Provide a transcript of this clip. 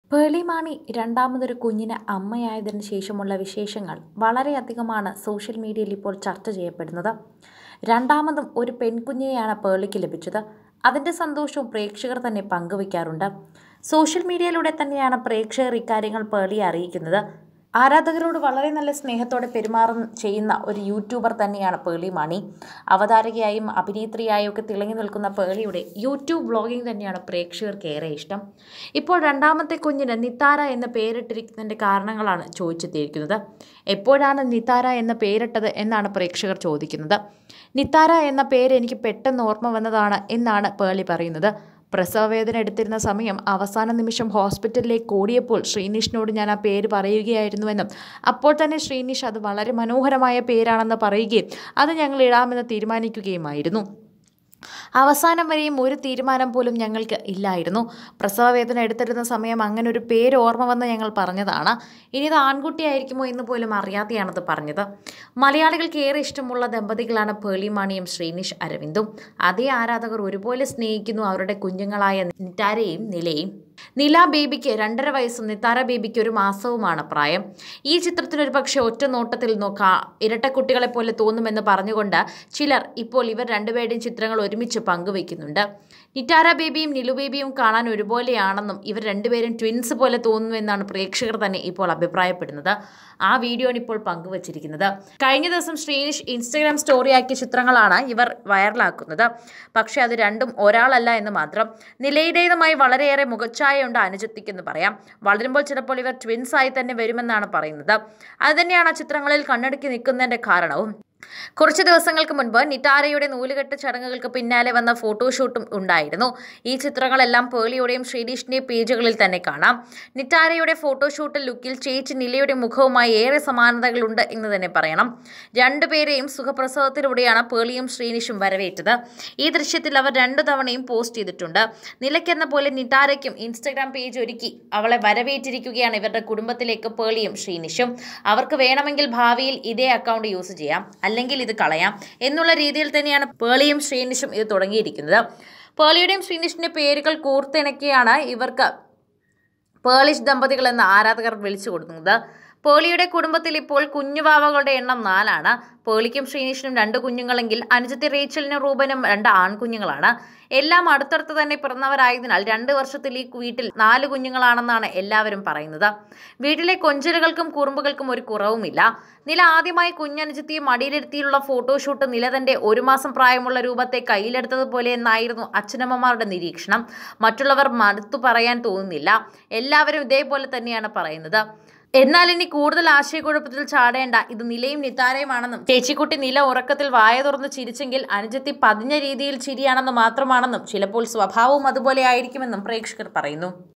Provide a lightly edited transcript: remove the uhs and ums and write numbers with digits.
പേളി മാണി രണ്ടാമതൊരു കുഞ്ഞിന് അമ്മയായതിനു ശേഷമുള്ള വിശേഷങ്ങൾ വളരെയധികമാണ് സോഷ്യൽ മീഡിയയിൽ ഇപ്പോൾ ചർച്ച ചെയ്യപ്പെടുന്നത്. രണ്ടാമതും ഒരു പെൺകുഞ്ഞിനെയാണ് പേളിക്ക് ലഭിച്ചത്. അതിൻ്റെ സന്തോഷവും പ്രേക്ഷകർ തന്നെ പങ്കുവയ്ക്കാറുണ്ട്. സോഷ്യൽ മീഡിയയിലൂടെ തന്നെയാണ് പ്രേക്ഷകർ ഇക്കാര്യങ്ങൾ പേളിയെ അറിയിക്കുന്നത്. ആരാധകരോട് വളരെ നല്ല സ്നേഹത്തോടെ ചെയ്യുന്ന ഒരു യൂട്യൂബർ തന്നെയാണ് പേളി മാണി. അവതാരകയായും അഭിനേത്രിയായും ഒക്കെ തിളങ്ങി നിൽക്കുന്ന പേളിയുടെ യൂട്യൂബ് വ്ളോഗിംഗ് തന്നെയാണ് പ്രേക്ഷകർക്ക് ഏറെ ഇഷ്ടം. ഇപ്പോൾ രണ്ടാമത്തെ കുഞ്ഞിന് നിത്താര എന്ന പേരിട്ടിരിക്കുന്നതിൻ്റെ കാരണങ്ങളാണ് ചോദിച്ചെത്തിയിരിക്കുന്നത്. എപ്പോഴാണ് നിത്താര എന്ന പേരിട്ടത് എന്നാണ് പ്രേക്ഷകർ ചോദിക്കുന്നത്. നിത്താര എന്ന പേര് എനിക്ക് പെട്ടെന്ന് ഓർമ്മ വന്നതാണ് എന്നാണ് പേളി പറയുന്നത്. പ്രസവവേദന എടുത്തിരുന്ന സമയം അവസാന നിമിഷം ഹോസ്പിറ്റലിലേക്ക് ഓടിയപ്പോൾ ശ്രീനിഷിനോട് ഞാൻ ആ പേര് പറയുകയായിരുന്നുവെന്നും അപ്പോൾ തന്നെ ശ്രീനിഷ് അത് വളരെ മനോഹരമായ പേരാണെന്ന് പറയുകയും അത് ഞങ്ങൾ ഇടാമെന്ന് തീരുമാനിക്കുകയുമായിരുന്നു. അവസാനം വരെയും ഒരു തീരുമാനം പോലും ഞങ്ങൾക്ക് ഇല്ലായിരുന്നു. പ്രസവവേദന എടുത്തിരുന്ന സമയം അങ്ങനെ ഒരു പേര് ഓർമ്മ വന്ന് ഞങ്ങൾ പറഞ്ഞതാണ്. ഇനി ഇത് ആൺകുട്ടിയായിരിക്കുമോ എന്ന് പോലും അറിയാതെയാണത് പറഞ്ഞത്. മലയാളികൾക്ക് ഏറെ ഇഷ്ടമുള്ള ദമ്പതികളാണ് പേളി മാണിയും ശ്രീനിഷ് അരവിന്ദും. അതേ ആരാധകർ ഒരുപോലെ സ്നേഹിക്കുന്നു അവരുടെ കുഞ്ഞുങ്ങളായ നിതാരയെയും നിലയെയും. നില ബേബിക്ക് 2.5 വയസ്സും നിത്താര ബേബിക്ക് 1 മാസവുമാണ് പ്രായം. ഈ ചിത്രത്തിൽ ഒരു പക്ഷേ ഒറ്റ നോട്ടത്തിൽ ഇരട്ടക്കുട്ടികളെ പോലെ തോന്നുമെന്ന് പറഞ്ഞുകൊണ്ട് ചിലർ ഇപ്പോൾ ഇവർ രണ്ടുപേരുടെയും ചിത്രങ്ങൾ ഒരുമിച്ച് പങ്കുവയ്ക്കുന്നുണ്ട്. നിത്താര ബേബിയും നിലു ബേബിയും കാണാൻ ഒരുപോലെയാണെന്നും ഇവർ രണ്ടുപേരും ട്വിൻസ് പോലെ തോന്നുന്നുവെന്നാണ് പ്രേക്ഷകർ തന്നെ ഇപ്പോൾ അഭിപ്രായപ്പെടുന്നത്. ആ വീഡിയോ ആണ് ഇപ്പോൾ പങ്കുവച്ചിരിക്കുന്നത്. കഴിഞ്ഞ ദിവസം ശ്രീനിഷ് ഇൻസ്റ്റഗ്രാം സ്റ്റോറിയാക്കിയ ചിത്രങ്ങളാണ് ഇവർ വൈറലാക്കുന്നത്. പക്ഷേ അത് രണ്ടും ഒരാളല്ല എന്ന് മാത്രം. നിലയുടേതുമായി വളരെയേറെ മുഖച്ഛായയുണ്ട് അനുജത്തിക്കെന്ന് പറയാം. വളരുമ്പോൾ ചിലപ്പോൾ ഇവർ ട്വിൻസ് ആയി തന്നെ വരുമെന്നാണ് പറയുന്നത്. അതുതന്നെയാണ് ആ ചിത്രങ്ങളിൽ കണ്ണടക്കി നിൽക്കുന്നതിൻ്റെ കാരണവും. കുറച്ച് ദിവസങ്ങൾക്ക് മുൻപ് നിത്താരയുടെ നൂലുകെട്ട് ചടങ്ങുകൾക്ക് പിന്നാലെ വന്ന ഫോട്ടോഷൂട്ടും ഉണ്ടായിരുന്നു. ഈ ചിത്രങ്ങളെല്ലാം പേളിയുടെയും ശ്രീനിഷിൻ്റെയും പേജുകളിൽ തന്നെ കാണാം. നിത്താരയുടെ ഫോട്ടോഷൂട്ട് ലുക്കിൽ ചേച്ചി നിലയുടെ മുഖവുമായി ഏറെ സമാനതകളുണ്ട് എന്ന് തന്നെ പറയണം. രണ്ടുപേരെയും സുഖപ്രസവത്തിലൂടെയാണ് പേളിയും ശ്രീനിഷും വരവേറ്റത്. ഈ ദൃശ്യത്തിൽ അവർ 2 തവണയും പോസ്റ്റ് ചെയ്തിട്ടുണ്ട്. നിലയ്ക്കെന്ന പോലെ നിത്താരയ്ക്കും ഇൻസ്റ്റഗ്രാം പേജ് ഒരുക്കി അവളെ വരവേറ്റിരിക്കുകയാണ് ഇവരുടെ കുടുംബത്തിലേക്ക് പേളിയും ശ്രീനിഷും. അവർക്ക് വേണമെങ്കിൽ ഭാവിയിൽ ഇതേ അക്കൗണ്ട് യൂസ് ചെയ്യാം, അല്ലെങ്കിൽ ഇത് കളയാം എന്നുള്ള രീതിയിൽ തന്നെയാണ് പേളിയും ശ്രീനിഷും ഇത് തുടങ്ങിയിരിക്കുന്നത്. പേളിയുടെയും ശ്രീനിഷിൻ്റെ പേരുകൾ കൂർത്തിണക്കിയാണ് ഇവർക്ക് പേളിഷ് ദമ്പതികൾ എന്ന ആരാധകർ വിളിച്ചു കൊടുക്കുന്നത്. പേളിയുടെ കുടുംബത്തിൽ ഇപ്പോൾ കുഞ്ഞുവാവകളുടെ എണ്ണം 4 ആണ്. പേളിക്കും ശ്രീനിഷിനും 2 കുഞ്ഞുങ്ങളെങ്കിൽ അനുജത്തി റേച്ചലിനും റൂബനും 2 ആൺകുഞ്ഞുങ്ങളാണ്. എല്ലാം അടുത്തടുത്ത് തന്നെ പിറന്നവരായതിനാൽ 2 വർഷത്തിൽ ഈ വീട്ടിൽ 4 കുഞ്ഞുങ്ങളാണെന്നാണ് എല്ലാവരും പറയുന്നത്. വീട്ടിലെ കൊഞ്ചലുകൾക്കും കുറുമ്പുകൾക്കും ഒരു കുറവുമില്ല. നില ആദ്യമായി കുഞ്ഞനുജത്തിയെ മടിയിലിരുത്തിയുള്ള ഫോട്ടോഷൂട്ട് നില തൻ്റെ 1 മാസം പ്രായമുള്ള രൂപത്തെ കയ്യിലെടുത്തതുപോലെ എന്നായിരുന്നു അച്ഛനമ്മമാരുടെ നിരീക്ഷണം. മറ്റുള്ളവർ മടുത്തു പറയാൻ തോന്നുന്നില്ല. എല്ലാവരും ഇതേപോലെ തന്നെയാണ് പറയുന്നത്. എന്നാൽ ഇനി കൂടുതൽ ആശയക്കുഴപ്പത്തിൽ ചാടേണ്ട, ഇത് നിലയും നിത്താരയുമാണെന്നും ചേച്ചിക്കുട്ടി നില ഉറക്കത്തിൽ വായ തുറന്ന് ചിരിച്ചെങ്കിൽ അനുജത്തി പതിഞ്ഞ രീതിയിൽ ചിരിയാണെന്ന് മാത്രമാണെന്നും ചിലപ്പോൾ സ്വഭാവവും അതുപോലെ ആയിരിക്കുമെന്നും പ്രേക്ഷകർ പറയുന്നു.